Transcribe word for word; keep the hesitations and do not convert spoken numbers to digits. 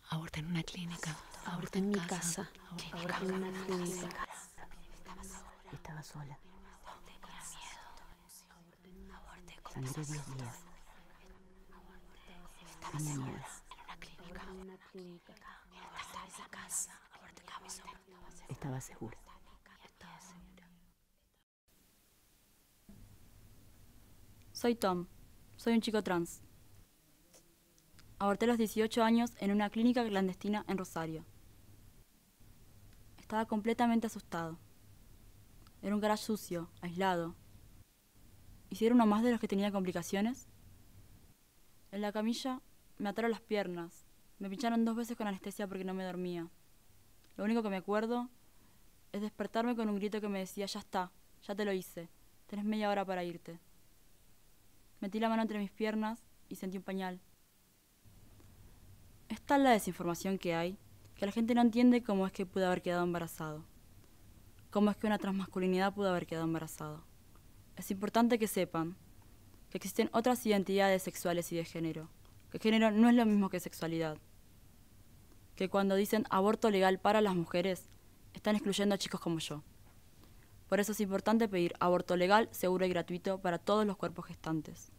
Aborté en una clínica. Aborté en mi casa. Aborté en una clínica. Estaba sola. Sangré diez días. Tenía miedo. En una clínica. Estaba segura. Soy Tom. Soy un chico trans. Aborté a los dieciocho años en una clínica clandestina en Rosario. Estaba completamente asustado. Era un garage sucio, aislado. ¿Y si era uno más de los que tenía complicaciones? En la camilla me ataron las piernas. Me pincharon dos veces con anestesia porque no me dormía. Lo único que me acuerdo es despertarme con un grito que me decía: ya está, ya te lo hice, tenés media hora para irte. Metí la mano entre mis piernas y sentí un pañal. Es tal la desinformación que hay que la gente no entiende cómo es que pude haber quedado embarazado. Cómo es que una transmasculinidad pudo haber quedado embarazado. Es importante que sepan que existen otras identidades sexuales y de género, que género no es lo mismo que sexualidad. Que cuando dicen aborto legal para las mujeres, están excluyendo a chicos como yo. Por eso es importante pedir aborto legal, seguro y gratuito para todos los cuerpos gestantes.